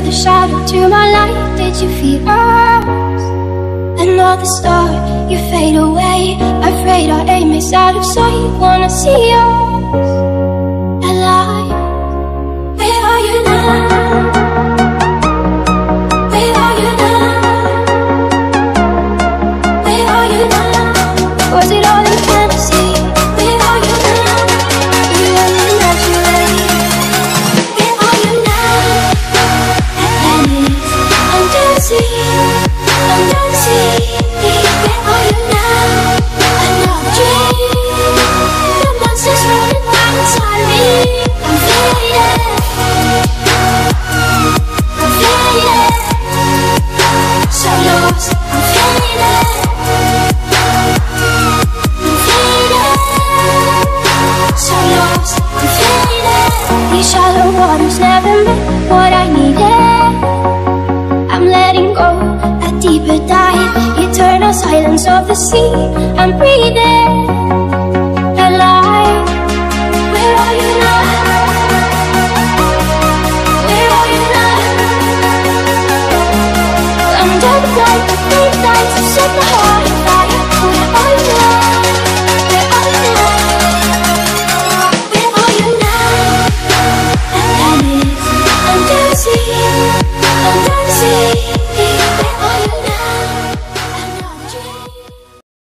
were the shadow to my light. Did you feel us? Another star, you fade away. Afraid our aim is out of sight. Wanna see us alive. Where are you now? Where are you now? Where are you now? Was it all in fantasy? Where are you now? You only imaginary. Where are you now? Atlantis, under the sea, under the sea. Where are you now? Another dream. The monsters running right inside me. I'm faded. I'm faded. So lost. I'm faded. I'm faded. So lost. I'm faded. These shallow waters never meant what I needed. I'm letting go. A deeper dive. Eternal silence of the sea. I'm breathing alive. Where are you now? Where are you now? Under the light, the green lights set the heart